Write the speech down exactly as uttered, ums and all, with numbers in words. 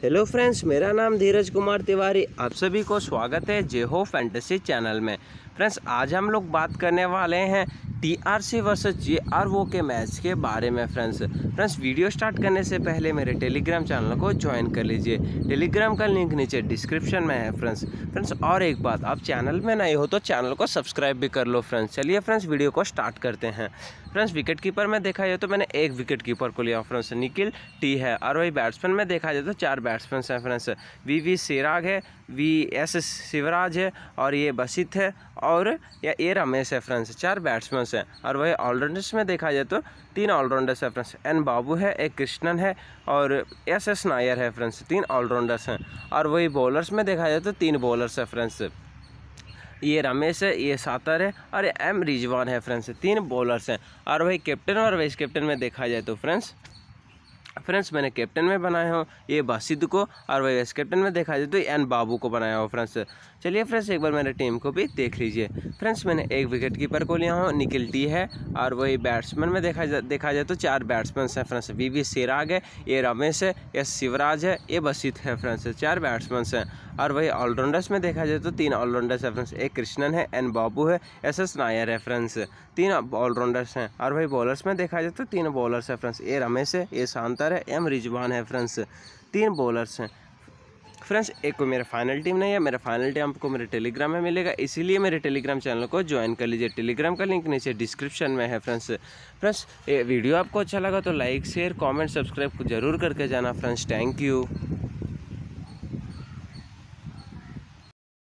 Hello friends, मेरा नाम धीरज कुमार तिवारी। आप सभी को स्वागत है जे हो फैंटेसी चैनल में। फ्रेंड्स, आज हम लोग बात करने वाले हैं टीआरसी वर्सेस जेआरओ के मैच के बारे में। फ्रेंड्स फ्रेंड्स वीडियो स्टार्ट करने से पहले मेरे टेलीग्राम चैनल को ज्वाइन कर लीजिए। टेलीग्राम का लिंक नीचे डिस्क्रिप्शन में है। फ्रेंड्स फ्रेंड्स और एक बात, आप चैनल में नए हो तो चैनल को सब्सक्राइब भी कर लो। फ्रेंड्स चलिए फ्रेंड्स वीडियो को स्टार्ट करते हैं। फ्रेंड्स विकेट कीपर में देखा जाए तो मैंने एक विकेट कीपर को लिया फ्रेंड्स, निखिल टी है। और वही बैट्समैन में देखा जाए तो चार बैट्समैन हैं फ्रेंड्स, वी वी सेराग है, वी एस शिवराज है, और ये बसित है, और या ए रमेश है। फ्रेंड्स चार बैट्समैन हैं। और वही ऑलराउंडर्स में देखा जाए तो तीन ऑलराउंडर्स है फ्रेंड्स, एन बाबू है, एक कृष्णन है, और एस एस नायर है। फ्रेंड्स तीन ऑलराउंडर्स हैं। और वही बॉलर्स में देखा जाए तो तीन बॉलर्स है फ्रेंड्स, ये रमेश है, ये सातर है, और एम रिजवान है। फ्रेंड्स तीन बॉलर्स हैं। और वही कैप्टन और वाइस कैप्टन में देखा जाए तो फ्रेंड्स फ्रेंड्स मैंने कैप्टन में बनाया हो ये बासिद को, और वही वाइस कैप्टन में देखा जाए तो एन बाबू को बनाया हो। फ्रेंड्स चलिए फ्रेंड्स एक बार मेरे टीम को भी देख लीजिए। फ्रेंड्स मैंने एक विकेट कीपर को लिया हूँ, निखिल टी है। और वही बैट्समैन में देखा जा देखा जाए तो चार बैट्समैन हैं फ्रेंड्स, वी वी सेराग है, ये रमेश है, ये शिवराज है, ये बसित है। फ्रेंड्स चार बैट्समैन हैं। और वही ऑलराउंडर्स में देखा जाए तो तीन ऑलराउंडर्स है फ्रेंड्स, एक कृष्णन है, एन बाबू है, एस एस नायर है। फ्रेंड्स तीन ऑलराउंडर्स हैं। और वही बॉलर्स में देखा जाए तो तीन बॉलर्स है फ्रेंड्स, ए रमेश है, ए शांतर है, एम रिजवान है। फ्रेंड्स तीन बॉलर्स हैं। फ्रेंड्स एक को मेरा फाइनल टीम नहीं है, मेरा फाइनल टीम आपको मेरे टेलीग्राम में मिलेगा, इसीलिए मेरे टेलीग्राम चैनल को ज्वाइन कर लीजिए। टेलीग्राम का लिंक नीचे डिस्क्रिप्शन में है। फ्रेंड्स फ्रेंड्स ये वीडियो आपको अच्छा लगा तो लाइक शेयर कमेंट सब्सक्राइब जरूर करके जाना। Friends thank you.